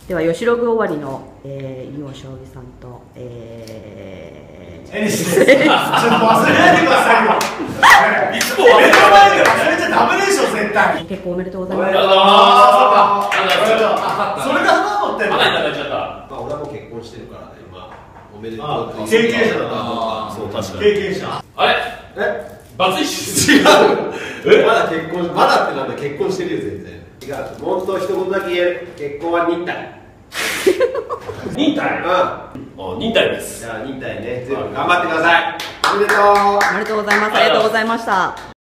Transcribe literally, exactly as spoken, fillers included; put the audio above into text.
では吉ログ終わりの、えー、囲碁将棋さんと、えー、 エニスです。ちょっと忘れないでくださいよ。いつも目の前で忘れちゃダメでしょ、絶対。 結婚おめでとうございます。 ああ、そうか。それが花持ってる。 花いただいちゃった。 まあ俺はもう結婚してるからね、今。おめでとうって。 経験者だな。 そう、確かに。 経験者。 あれえバツイチ違う。 えまだ結婚、まだってなんだ、結婚してるよ、全然。違う。もっと一言だけ言える。結婚は忍耐。 忍耐。 うん。 あ、忍耐です。 じゃあ忍耐ね、全部頑張ってください。おめでとう。 おめでとうございます。ありがとうございました。